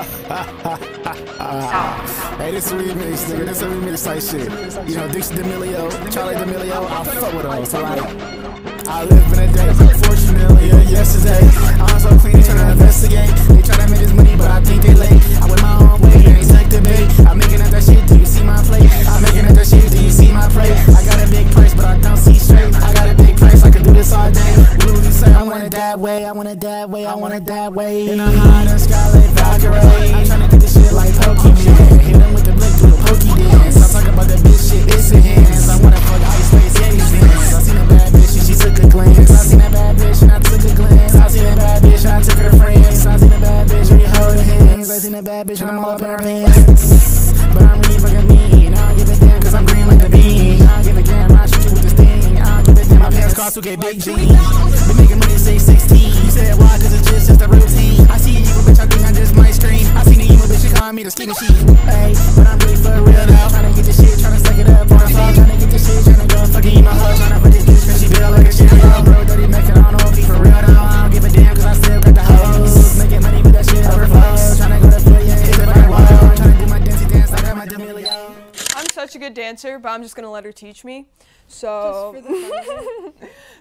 Hey, this is a remix, nigga. This is a remix type shit. You know, Dixie D'Amelio, Charlie D'Amelio, I fuck with them. So like, I live in a day, unfortunately, yesterday. I'm so clean, they tryna investigate. They tryna make this money, but I think they late. I went my own way, they ain't take the bait. I'm making up that shit, do you see my plate? I'm making up that shit, do you see my plate? I got a big price, but I don't see straight. I got a big price, I can do this all day. What would you say? I want it that way, I want it that way, I want it that way. In a high, the Scarlet Valkyrie. I'm tryna do this shit like Pokemon. Hit them with the blick, do the pokey dance. I'm talking about that bitch shit, it's in hands. I wanna fuck Ice Space, Yeti's dance. I seen a bad bitch, she took a glance. I seen that bad bitch, and I took a glance. I seen that bad bitch, and I took her to France. I seen that bad bitch, and you hold her hands. I seen that bad bitch, and I'm all up in her pants. But I'm really fucking mean. I don't give a damn, cause I'm green like the bean. I don't give a damn, I shoot you with this thing. I don't give a damn, my pants cost 2K big G. Been making money since 16. You said why, cause it's just a routine. I see you, bitch, I think I just might scream. I seen the emo bitch, she calling me the skinny sheep. Hey, but I'm really for real now. Tryna get this shit, tryna suck it up on the phone. Tryna get this shit, tryna go fucking eat my hoe. Tryna put this bitch, she feel like a shit. Bro, dirty Mac, I don't know if he for real now. I don't give a damn, cause I still got the hoes. Making money with that shit overflow. Tryna go to Philly and hit the fucking wall. Tryna do my dancey dance like I'm a D'Amelio. I'm such a good dancer, but I'm just gonna let her teach me. So. Just for the fun of it.